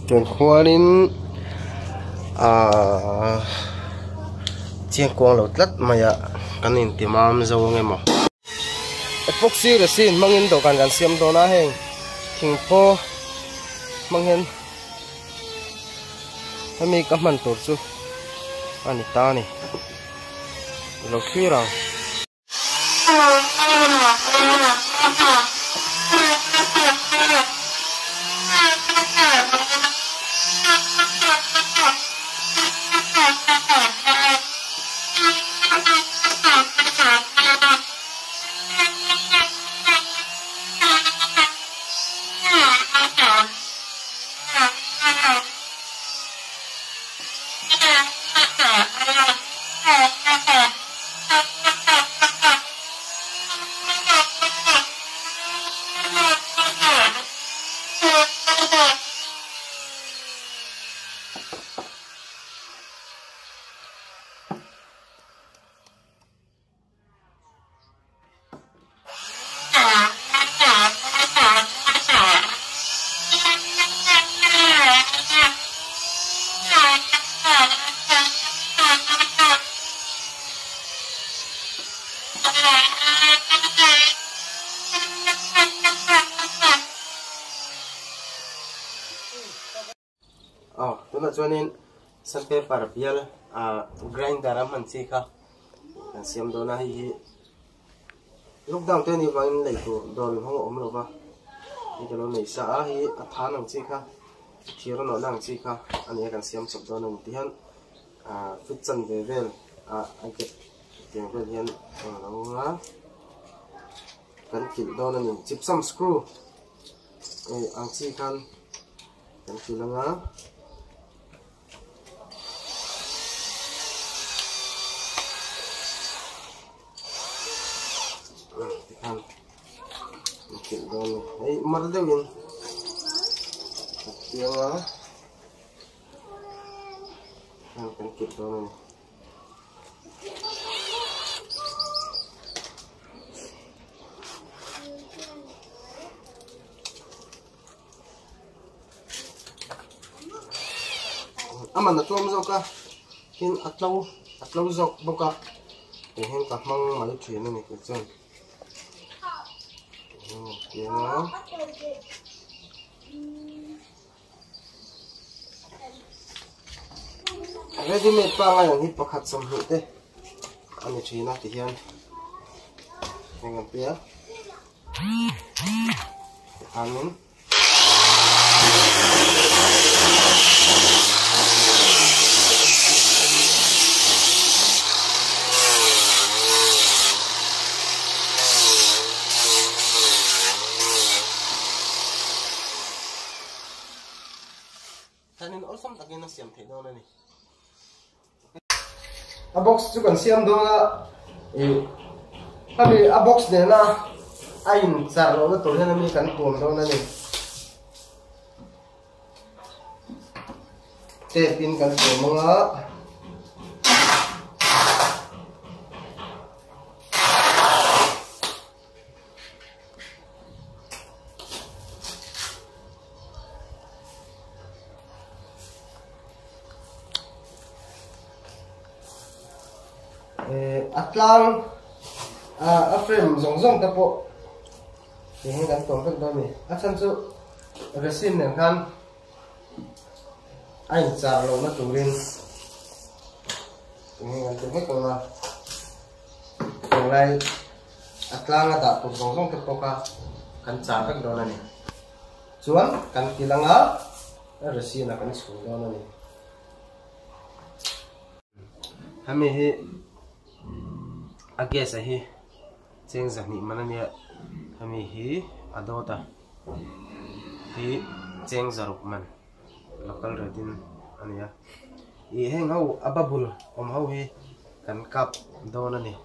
Chuẩn khoarin chiang quang lo tlat maya kanin timam zo nge mo epoxy resin mangin do kan siam do na heng thingpo manghen hami ka man tur chu ani ta ni lo khirang tuna chuanin sandpaper bial grinder am han chi kha kan siam do na hi lockdown te ni wangin lei tu don hong om lo ba ni kalo nei sa a hi a than ang chi kha thiro no nang chi kha ani kan siam chop do nang ti han fit chan ve vel ai ke tiang vel hian lo nga kan kil do na ni gypsum screw ang chi kan kilanga kil do ni mar dewin tianga kan kil do ni aman na tuam zo ka hin atlo zo boka hin ka mang mai thina ni ke chen yeah ready made pa nga yang hi pakhat sam hu te ani thina ti hian ngam pia anin tanin also takin na siam the do na ni a box chu kan siam do na abi a box de na ain char lo na tur hian mi kan tuam do na ni te pin kan tuam nga atlang a frame zong ta po thì hay gắn tổng các đôi này chân chu resin này kan anh chả lâu nó tủ lên thì hay gắn tổng hết còn là còn này atlang ada tu zong ta po ka kan chả các đôi này chuan kan kilang resin là kan xuống đôi này hami hi ages hi cheng zani manania hami hi adota hi cheng zaruk man local redin ania I heng hau ababul om hau hi kan kap don ani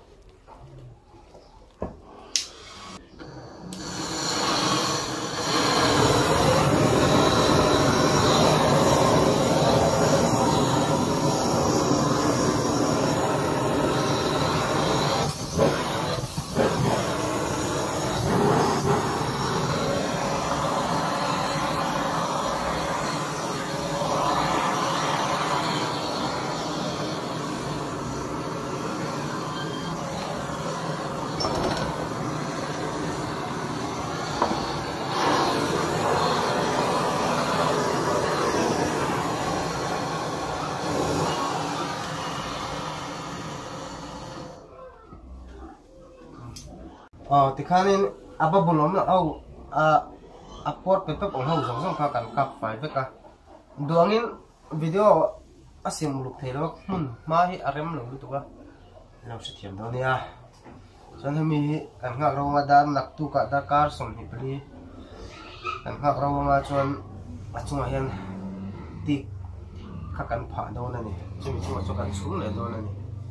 thì khá nên áp bồn lắm là áp bột cái tóc ống hồng giống khá cần cặp phải với cả đường in video SIAM lục thế đó mà hi arem lục tụ cả làm sự thiểm đó nha cho nên mình cần ngạc rong ada nak tu cả Dakar som hi beli cần ngạc rong mà chọn chung hiền ti khá cần phá đâu này cho mình cho cần xuống này đâu này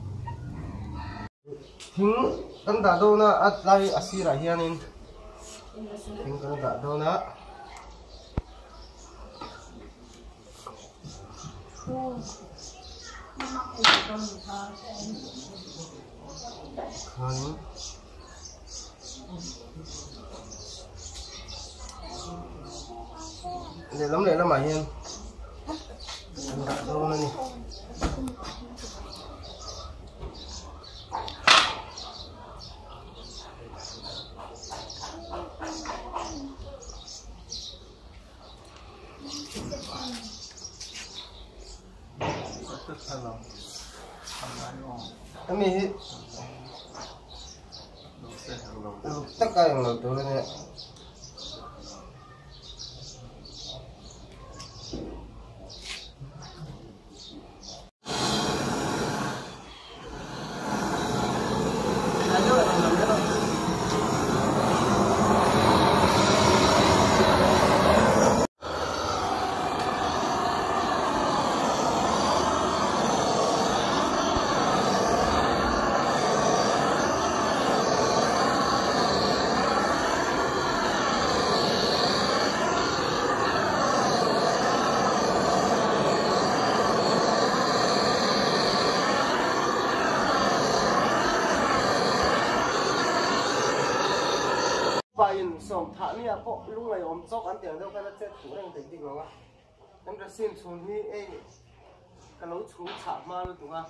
thính cần đã đâu na at lai asira hiền in thính cần đã đâu na để lắm mà hiền đã đâu này mình tất cả những lời tôi này bài sòng thả nia có lúc này ôm chóc ăn tiền đâu cái nó chết thủ đang tỉnh rồi á em đã xin xuống đi em cái lối xuống chạm mà luôn tụi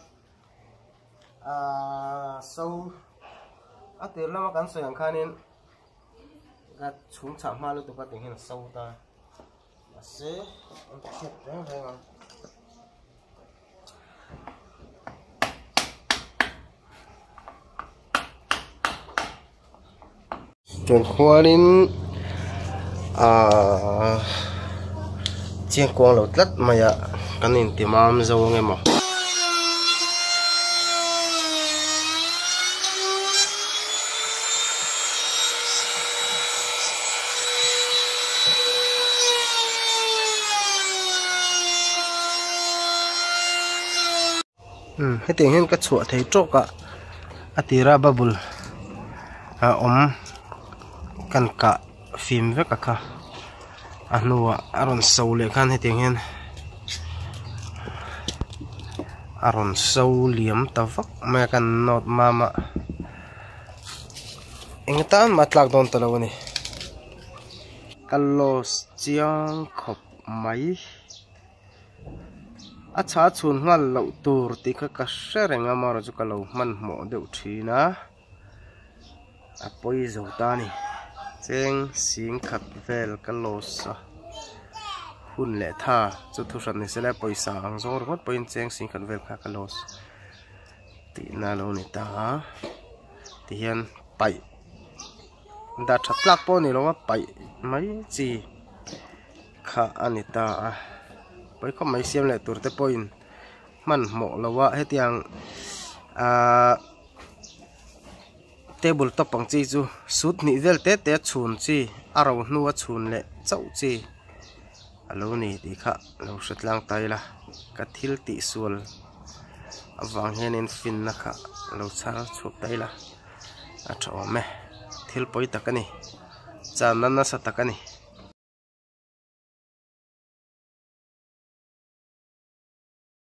sâu tiền lắm cái sợi hàng khai nên cái xuống chạm mà luôn tụi tình hình sâu ta mà sẽ chết đấy thấy không chuyển qua đến chiên quang lẩu tết mà ya cái này thì mam dâu nghe mà cái tiếng hen cái chuột thấy trộn cả atira bubble kan ka phim với cả anua aron sâu lệ kan hết tiếng hen aron sâu liếm ta vắc mà kan nốt mama anh ta mặt lạc đòn tao này kalos chiang khop máy cha chun ngal lo tur ti kha ka shereng amaro chu kalo man mo deuh thina apoi zo ta ni cheng sing khat vel kalosa hun le tha chu thu san ni sele poisa ang zor ngot poin cheng sing khat vel kha kalos ti na lo ni ta ti hian pai da thatlak po ni lo pai mai chi kha anita bởi có mấy xem lại tour tới point man mỏ là vợ hết tiếng table top bằng chi chu suốt nị vel tết tết chun chi aro nuwa chun lệ chậu chi alo nị thì khá lâu sét lang tay là cả thil tị sual vàng hen en fin na khá lâu char chụp tay là cho mẹ thil poi takani cha nan na sa takani